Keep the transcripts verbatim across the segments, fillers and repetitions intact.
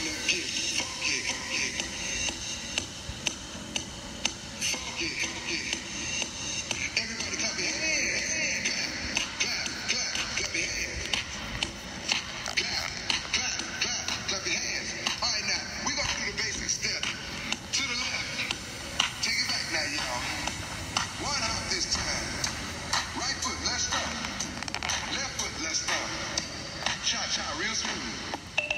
Cha-cha, real smooth.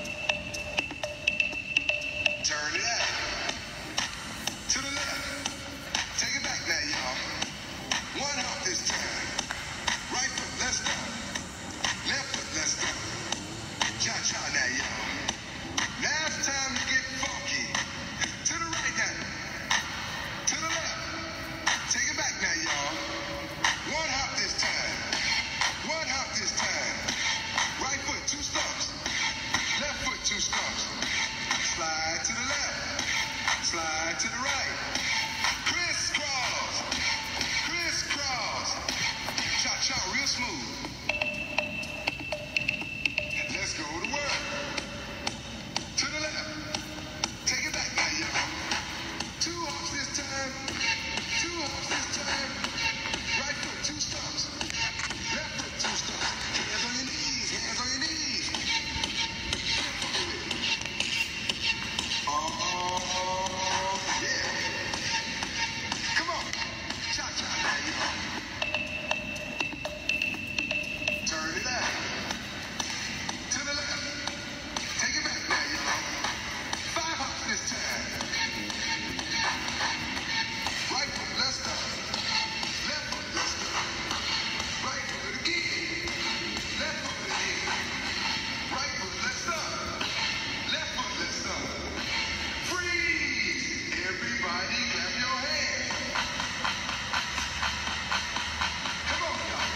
Turn it out. To the left. Take it back now, y'all. One hop this time. Right foot, let's go. Left foot, let's go. Cha-cha now, y'all. Now it's time to get funky. To the right now. To the left. Take it back now, y'all. One hop this time. One hop this time. Right foot, two stumps. Left foot, two stumps. Slide to the left. Slide to the right. Crisscross. Crisscross. Cha-cha, real smooth. Let's go to work. To the left. Take it back now, y'all. Two hops this time. Two hops this time. Right foot, two stumps. Left foot, two stumps. Hands on your knees. Hands on your knees. Oh, yeah. Come on. Cha-cha now, y'all. Turn it out. To the left. Take it back now, y'all. Five hops this time. Right foot, let's go. Left foot, let's go. Right foot again. Left foot again. Right foot, let's go. Left foot, let's go. Freeze! Everybody clap your hands. Come on, y'all.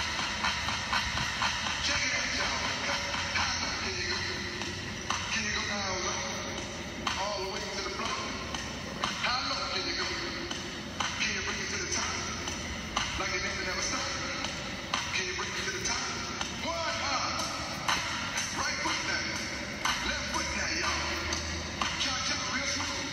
Check it out, y'all. How low can you go? Can you go down low? All the way to the floor? How low can you go? Can you bring it to the top? Like it never, never stop? Can you bring it to the top? One hop. Right foot now. Left foot now, y'all. Cha-cha, real smooth.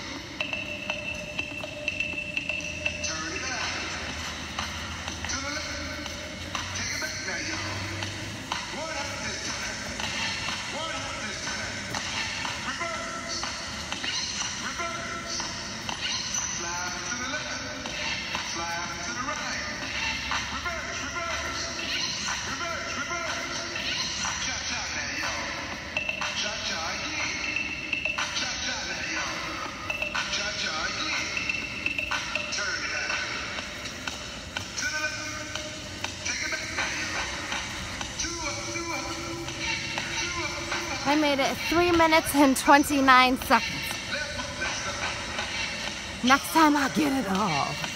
Turn it out. To the left. Take it back now, y'all. One hop this time. One hop this time. Reverse. Reverse. Slide to the left. Slide to the right. Reverse, reverse. Reverse, reverse. Cha-cha now, y'all. Cha-cha again. Cha-cha now, y'all. Cha-cha again. Turn it out. To the left. Take it back now, y'all. Two up, two up. Two up, two up. I made it three minutes and twenty-nine seconds. Left foot, let's go. Next time I'll get it all.